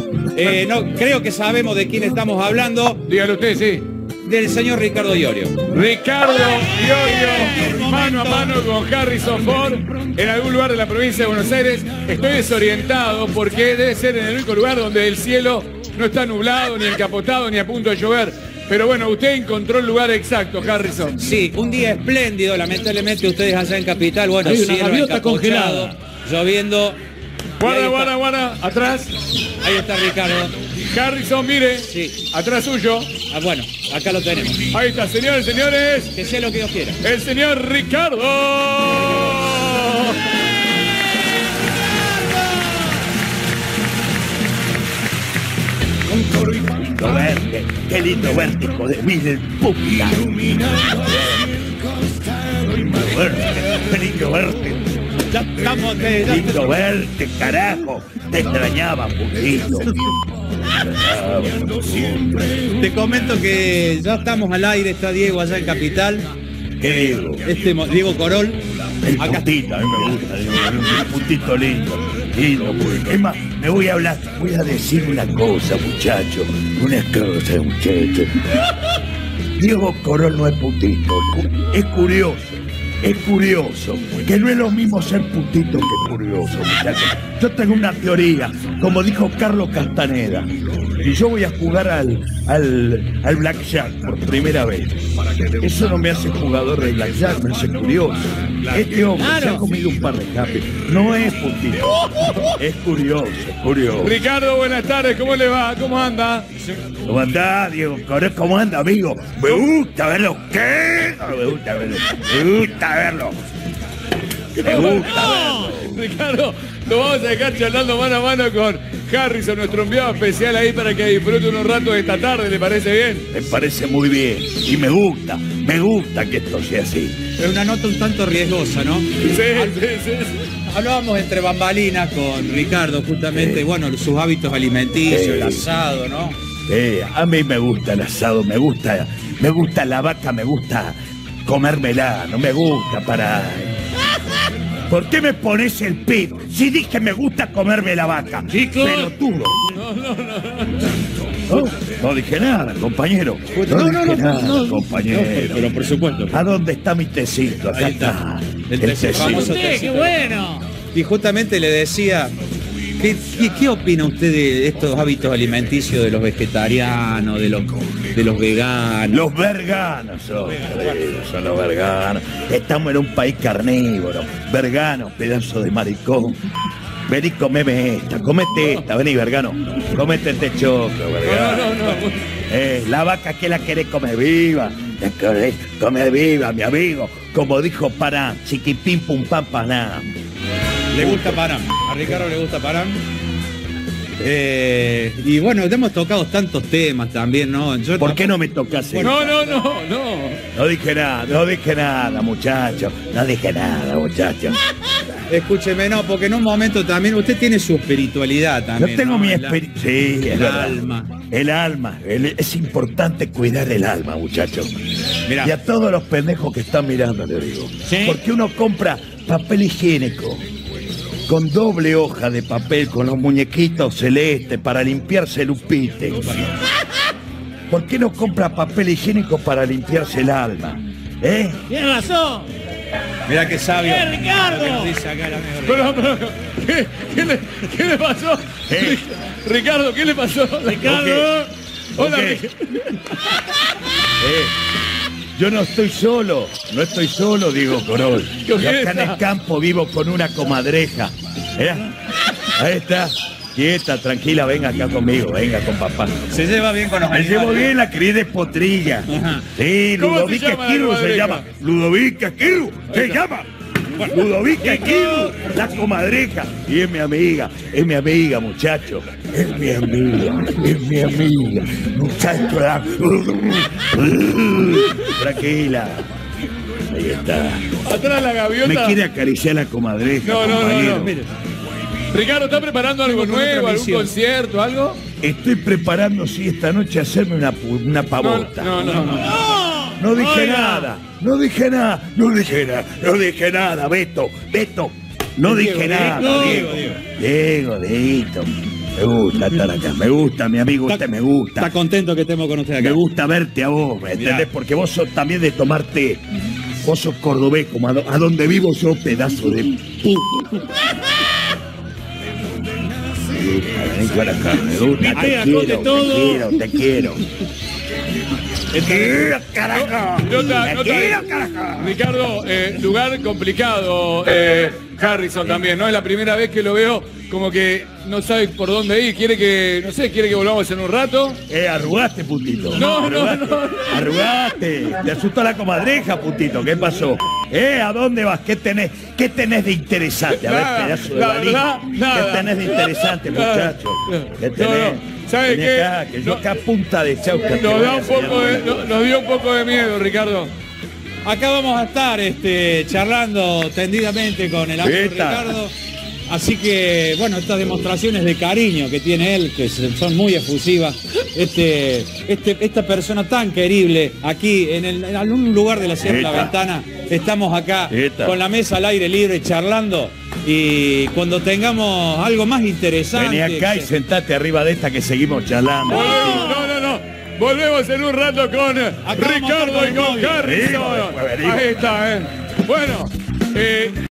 No, creo que sabemos de quién estamos hablando. Dígalo usted, sí. Del señor Ricardo Iorio. Ricardo Iorio, mano a mano con Harrison Ford, en algún lugar de la provincia de Buenos Aires. Estoy desorientado porque debe ser en el único lugar donde el cielo no está nublado, ni encapotado, ni a punto de llover. Pero bueno, usted encontró el lugar exacto, Harrison. Sí, un día espléndido, lamentablemente ustedes allá en Capital, bueno, hay una cielo gaviota encapuchado, congelada, lloviendo. Guarda, atrás. Ahí está Ricardo. Harrison, mire, Sí. atrás suyo. Ah, bueno, acá lo tenemos. Ahí está, señores, señores, Que sea lo que Dios quiera. el señor Ricardo. Lindo verte, qué lindo verte, hijo de mil puta. Qué lindo verte. Ya estamos, Lindo verte, carajo. Te extrañaba, putito. te comento que ya estamos al aire, está Diego allá en Capital. ¿Qué digo? Diego Corol. El Acá. putito, a mí me gusta, el putito lindo. Lindo, es más, me voy a decir una cosa, muchacho. Una cosa, muchacho. Diego Corol no es putito, es curioso. Es curioso, que no es lo mismo ser putito que curioso, muchachos. Yo tengo una teoría, como dijo Carlos Castaneda, y yo voy a jugar al blackjack por primera vez. Eso no me hace jugador de blackjack, me hace curioso. Este hombre se ha comido un par de capes, no es putito, es curioso, es curioso. Ricardo, buenas tardes, ¿cómo le va? ¿Cómo anda? ¿Cómo anda, Diego Corol? ¿Cómo anda, amigo? Me gusta verlo. ¿Qué? Me gusta verlo. Me gusta verlo. Me gusta verlo. Ricardo, lo vamos a dejar charlando mano a mano con Harrison, nuestro enviado especial ahí para que disfrute unos ratos de esta tarde, ¿le parece bien? Me parece muy bien. Y me gusta que esto sea así. Es una nota un tanto riesgosa, ¿no? Sí. Hablábamos entre bambalinas con Ricardo, justamente, bueno, sus hábitos alimenticios, Sí. el asado, ¿no? A mí me gusta el asado, me gusta la vaca, me gusta comérmela, no me gusta para... ¿Por qué me pones el pito? Si dije me gusta comerme la vaca. Chicos. Pelotudo. No dije nada, compañero. No dije nada, compañero. Pero por supuesto. ¿A dónde está mi tecito? Acá Ahí está. está. El tecito. Famoso ¡Qué tecito. bueno! Y justamente le decía, ¿qué opina usted de estos hábitos alimenticios de los vegetarianos, de los veganos? Los verganos son los verganos. Estamos en un país carnívoro. Verganos, pedazo de maricón. Vení, comeme esta, comete esta, vení, vergano. Comete este choclo, vergano. No. La vaca que la querés comer viva. La querés comer viva, mi amigo. Como dijo Parán, chiquipín pum pam panam. Le gusta Parán, a Ricardo le gusta Parán. Y bueno, hemos tocado tantos temas también, ¿no? ¿Por qué no me tocas eso? No. No dije nada, muchacho. No dije nada, muchacho. Escúcheme, no, porque en un momento también usted tiene su espiritualidad también. Yo tengo ¿no? mi espíritu. Sí, es el verdad. alma. El alma. Es importante cuidar el alma, muchachos. Mirá. Y a todos los pendejos que están mirando, le digo. ¿Sí? Porque uno compra papel higiénico con doble hoja de papel, con los muñequitos celestes para limpiarse el upite. ¿Por qué no compra papel higiénico para limpiarse el alma? ¡Tienes razón! Mirá qué sabio. Ricardo! Lo que nos dice acá el amigo Ricardo. Pero, ¿qué le pasó? Ricardo, ¿qué le pasó? Ricardo. Hola, Ok. Ricardo. Yo no estoy solo, Diego Corol. Yo acá en el campo vivo con una comadreja. Ahí está, quieta, tranquila, venga acá conmigo, venga con papá. Se lleva bien con los Me animales. llevo bien, la crié de potrilla. Ajá. Sí, ¿Cómo se Ludovica llama la Esquiru se comadreja? llama. Ludovica Esquiru se llama. Ludovica Esquiru, la comadreja. Y es mi amiga, muchacho. Es mi amiga. Muchacho. Tranquila. Ahí está. Atrás la gaviota. Me quiere acariciar la comadreja. No, compañero. Mire, Ricardo, ¿está preparando algo Tengo otra nuevo? ¿Algún misión. concierto? ¿Algo? Estoy preparando, sí, esta noche hacerme una pavota. No. No dije nada, Beto. No dije nada, Diego. Me gusta estar acá, me gusta, mi amigo, usted me gusta. Está contento que estemos con usted acá. Me gusta verte a vos, ¿me entendés? Porque vos sos también de tomar té. Vos sos cordobés, como a donde vivo yo, pedazo de puto. Vení para acá, me gusta, te quiero, te quiero. Te quiero, carajo. Nota, Ricardo, lugar complicado, Harrison también, ¿no? Es la primera vez que lo veo como que no sabe por dónde ir. Quiere que volvamos en un rato. Arrugaste, putito. No. Arrugaste. Te asustó la comadreja, putito. ¿Qué pasó? ¿A dónde vas? ¿Qué tenés de interesante? A ver, pedazo de balín. ¿Qué tenés de interesante, muchacho? ¿Qué tenés? ¿Sabe qué? Acá, que yo acá a punta de chauca. Nos dio un poco de miedo, Ricardo. Acá vamos a estar charlando tendidamente con el amigo Ricardo. Así que, bueno, estas demostraciones de cariño que tiene él, que son muy efusivas, esta persona tan querible aquí en algún lugar de la Sierra de la Ventana, estamos acá con la mesa al aire libre charlando, y cuando tengamos algo más interesante... Vení acá y sentate arriba de esta que seguimos charlando. No. Volvemos en un rato con Ricardo y con Harrison. Ahí está, Bueno.